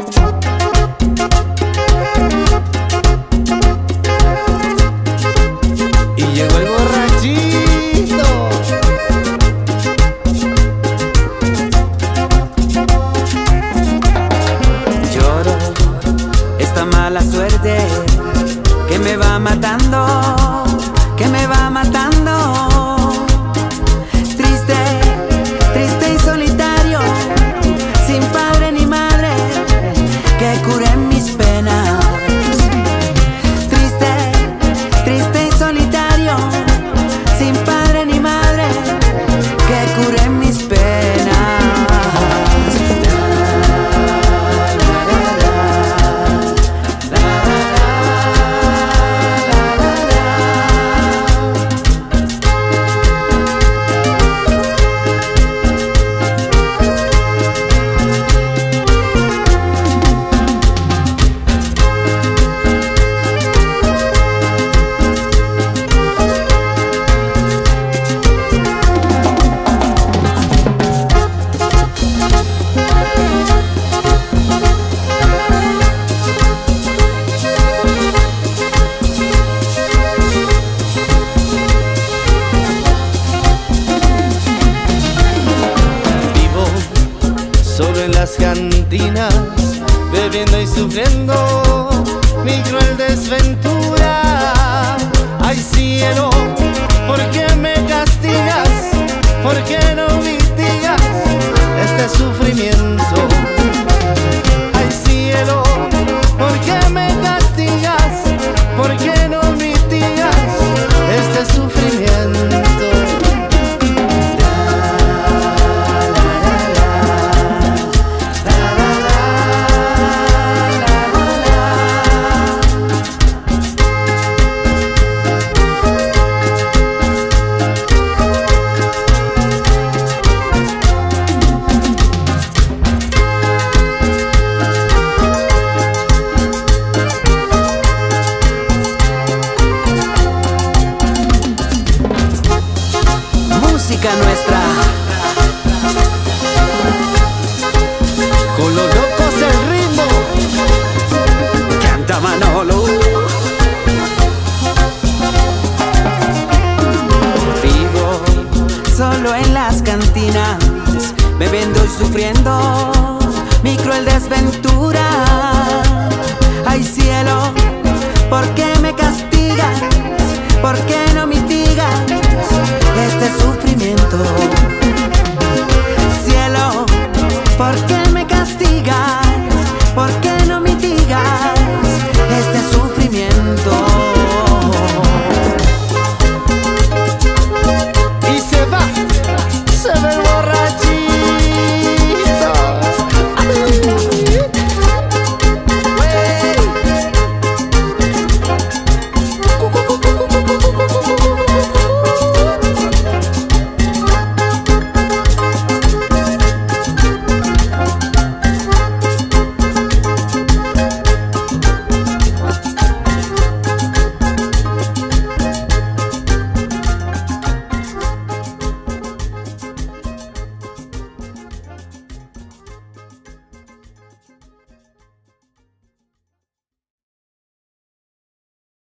Y llegó el borrachito. Lloro esta mala suerte que me va matando, que me va matando. Triste, triste y solitario, sin padre ni madre que curen mis penas. Triste, triste y solitario, sin padre ni madre que curen mis penas. Solo en las cantinas, bebiendo y sufriendo mi cruel desventura. Ay cielo, ¿por qué me castigas? ¿Por qué no mitigas este sufrimiento? Ay cielo, ¿por qué me castigas? ¿Por qué no mitigas este sufrimiento? Música nuestra, con los locos el ritmo, canta Manolo. Vivo solo en las cantinas, bebiendo y sufriendo mi cruel desventura. Ay cielo, ¿por qué me castigas? ¿Por qué no mitigas este sufrimiento? Cielo, ¿por qué